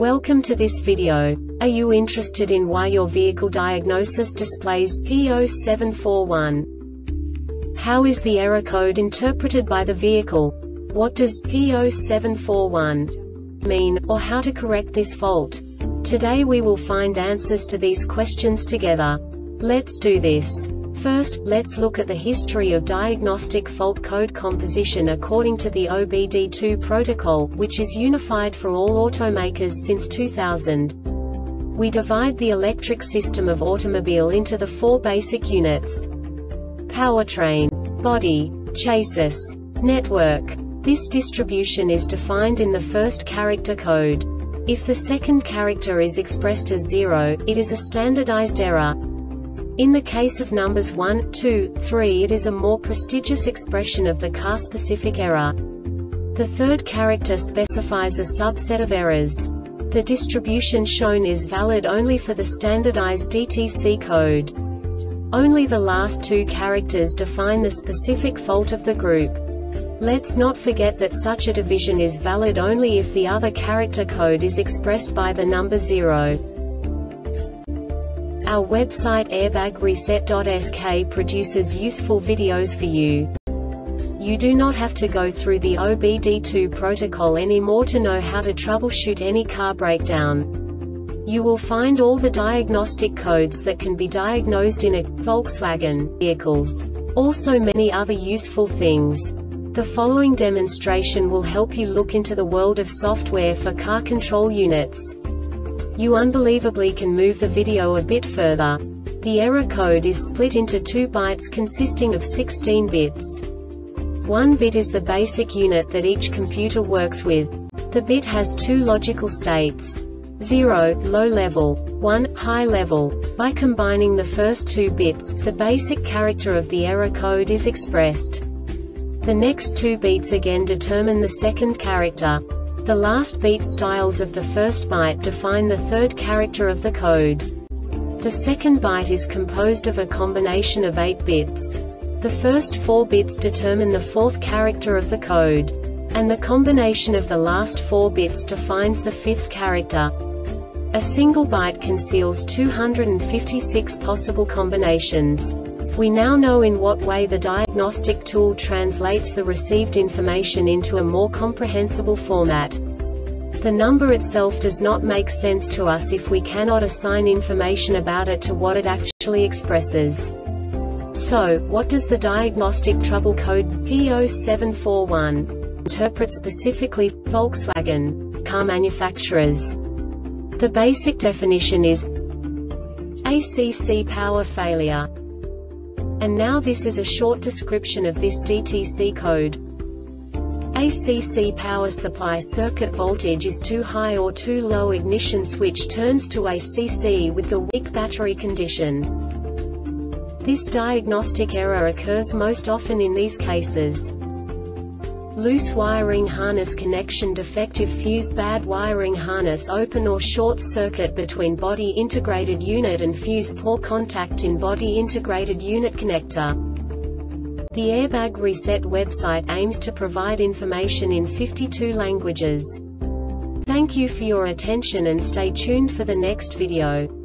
Welcome to this video. Are you interested in why your vehicle diagnosis displays P0741? How is the error code interpreted by the vehicle? What does P0741 mean, or how to correct this fault? Today we will find answers to these questions together. Let's do this. First, let's look at the history of diagnostic fault code composition according to the OBD2 protocol, which is unified for all automakers since 2000. We divide the electric system of automobile into the four basic units: powertrain, body, chassis, network. This distribution is defined in the first character code. If the second character is expressed as 0, it is a standardized error. In the case of numbers 1, 2, 3, it is a more prestigious expression of the car-specific error. The third character specifies a subset of errors. The distribution shown is valid only for the standardized DTC code. Only the last two characters define the specific fault of the group. Let's not forget that such a division is valid only if the other character code is expressed by the number 0. Our website airbagreset.sk produces useful videos for you. You do not have to go through the OBD2 protocol anymore to know how to troubleshoot any car breakdown. You will find all the diagnostic codes that can be diagnosed in a Volkswagen vehicles. Also many other useful things. The following demonstration will help you look into the world of software for car control units. You unbelievably can move the video a bit further. The error code is split into 2 bytes consisting of 16 bits. 1 bit is the basic unit that each computer works with. The bit has 2 logical states: 0, low level, 1, high level. By combining the first 2 bits, the basic character of the error code is expressed. The next 2 beats again determine the second character. The last beat styles of the first byte define the third character of the code. The second byte is composed of a combination of 8 bits. The first 4 bits determine the fourth character of the code. And the combination of the last 4 bits defines the fifth character. A single byte conceals 256 possible combinations. We now know in what way the diagnostic tool translates the received information into a more comprehensible format. The number itself does not make sense to us if we cannot assign information about it to what it actually expresses. So, what does the diagnostic trouble code P0741 interpret specifically for Volkswagen car manufacturers? The basic definition is ACC power failure. And now this is a short description of this DTC code. ACC power supply circuit voltage is too high or too low. Ignition switch turns to ACC with the weak battery condition. This diagnostic error occurs most often in these cases: loose wiring harness connection, defective fuse, bad wiring harness, open or short circuit between body integrated unit and fuse, poor contact in body integrated unit connector. The Airbag Reset website aims to provide information in 52 languages. Thank you for your attention and stay tuned for the next video.